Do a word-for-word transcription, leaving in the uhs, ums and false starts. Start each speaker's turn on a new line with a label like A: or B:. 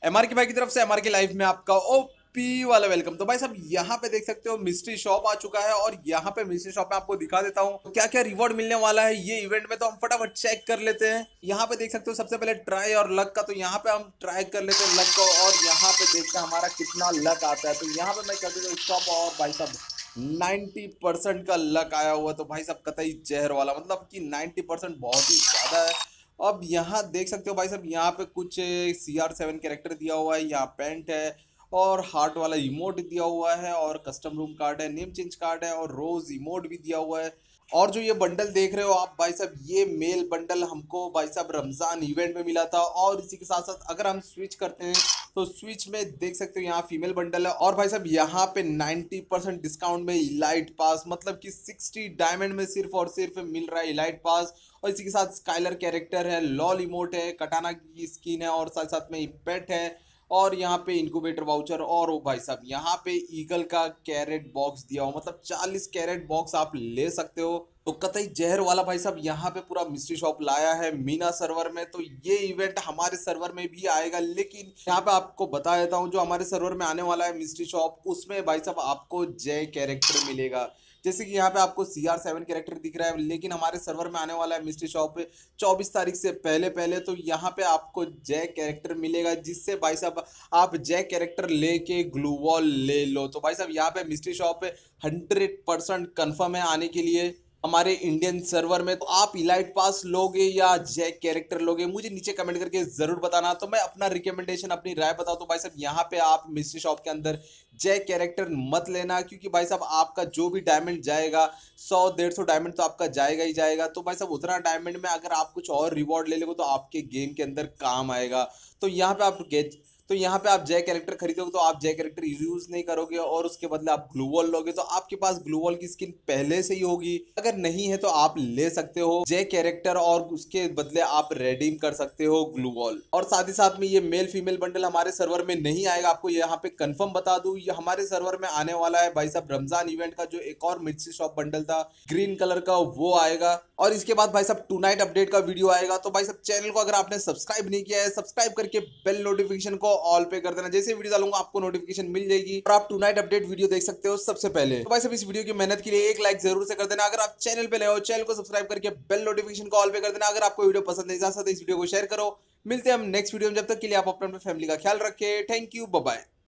A: MR के भाई की तरफ से एमआर के लाइव में आपका ओपी वाला वेलकम। तो भाई साहब यहाँ पे देख सकते हो मिस्ट्री शॉप आ चुका है और यहाँ पे मिस्ट्री शॉप में आपको दिखा देता हूँ क्या क्या रिवॉर्ड मिलने वाला है ये इवेंट में। तो हम फटाफट चेक कर लेते हैं। यहाँ पे देख सकते हो सबसे पहले ट्राई और लक का, तो यहाँ पे हम ट्राई कर लेते हैं लक को और यहाँ पे देखते हैं हमारा कितना लक आता है। तो यहाँ पे मैं कर देता हूँ स्टॉप और भाई साहब नाइन्टी परसेंट का लक आया हुआ। तो भाई साहब कतई जहर वाला, मतलब कि नाइन्टी परसेंट बहुत ही ज्यादा है। अब यहाँ देख सकते हो भाई साहब यहाँ पे कुछ सी आर सेवन कैरेक्टर दिया हुआ है, यहाँ पेंट है और हार्ट वाला इमोट दिया हुआ है और कस्टम रूम कार्ड है, नेम चेंज कार्ड है और रोज इमोट भी दिया हुआ है। और जो ये बंडल देख रहे हो आप भाई साहब, ये मेल बंडल हमको भाई साहब रमजान इवेंट में मिला था। और इसी के साथ साथ अगर हम स्विच करते हैं तो स्विच में देख सकते हो यहाँ फीमेल बंडल है और भाई साहब यहाँ पे नाइन्टी परसेंट डिस्काउंट में इलाइट पास, मतलब कि सिक्सटी डायमंड में सिर्फ और सिर्फ मिल रहा है इलाइट पास। और इसी के साथ स्काइलर कैरेक्टर है, लॉल इमोट है, कटाना की स्किन है और साथ साथ में पेट है और यहाँ पे इनक्यूबेटर वाउचर और ओ भाई साहब यहाँ पे ईगल का कैरेट बॉक्स दिया हुआ, मतलब चालीस कैरेट बॉक्स आप ले सकते हो। तो कतई जहर वाला भाई साहब यहाँ पे पूरा मिस्ट्री शॉप लाया है मीना सर्वर में। तो ये इवेंट हमारे सर्वर में भी आएगा, लेकिन यहाँ पे आपको बता देता हूँ जो हमारे सर्वर में आने वाला है मिस्ट्री शॉप, उसमें भाई साहब आपको जय कैरेक्टर मिलेगा। जैसे कि यहाँ पे आपको सी आर सेवन कैरेक्टर दिख रहा है, लेकिन हमारे सर्वर में आने वाला है मिस्ट्री शॉप पे चौबीस तारीख से पहले पहले। तो यहाँ पे आपको जय कैरेक्टर मिलेगा, जिससे भाई साहब आप जय कैरेक्टर लेके ग्लू वॉल ले लो। तो भाई साहब यहाँ पे मिस्ट्री शॉप पे हंड्रेड परसेंट कन्फर्म है आने के लिए हमारे इंडियन सर्वर में। तो आप इलाइट पास लोगे या जैक कैरेक्टर लोगे, मुझे नीचे कमेंट करके जरूर बताना। तो मैं अपना रिकमेंडेशन अपनी राय बताऊं तो भाई साहब यहाँ पे आप मिस्ट्री शॉप के अंदर जैक कैरेक्टर मत लेना, क्योंकि भाई साहब आपका जो भी डायमंड जाएगा सौ डेढ़ सौ डायमंड तो आपका जाएगा ही जाएगा। तो भाई साहब उतना डायमंड में अगर आप कुछ और रिवॉर्ड ले लोगे तो आपके गेम के अंदर काम आएगा। तो यहाँ पे आप गेट तो यहाँ पे आप जय कैरेक्टर खरीदोगे तो आप जय कैरेक्टर यूज नहीं करोगे और उसके बदले आप ग्लू वॉल लोगे, तो आपके पास ग्लू वॉल की स्किन पहले से ही होगी। अगर नहीं है तो आप ले सकते हो जय कैरेक्टर और उसके बदले आप रेडीम कर सकते हो ग्लू वॉल। और साथ ही साथ में ये मेल फीमेल बंडल हमारे सर्वर में नहीं आएगा, आपको यहाँ पे कंफर्म बता दूं ये हमारे सर्वर में आने वाला है भाई साहब रमजान इवेंट का जो एक और मिस्ट्री शॉप बंडल था ग्रीन कलर का, वो आएगा। और इसके बाद भाई साहब टू नाइट अपडेट का वीडियो आएगा। तो भाई साहब चैनल को अगर आपने सब्सक्राइब नहीं किया है, सब्सक्राइब करके बेल नोटिफिकेशन को ऑल पे कर देना, जैसे वीडियो डालूंगा आपको नोटिफिकेशन मिल जाएगी और आप टू नाइट अपडेट वीडियो देख सकते हो सबसे पहले। तो भाई साहब इस वीडियो की मेहनत के लिए एक लाइक जरूर से कर देना। अगर आप चैनल पे नए हो चैनल को सब्सक्राइब करके बेल नोटिफिकेशन को ऑल पे कर देना। अगर आपको वीडियो पसंद नहीं आ सकता इस वीडियो को शेयर करो। मिलते हैं हम नेक्स्ट वीडियो में, जब तक के लिए आप अपने फैमिली का ख्याल रखें। Thank you, bye bye.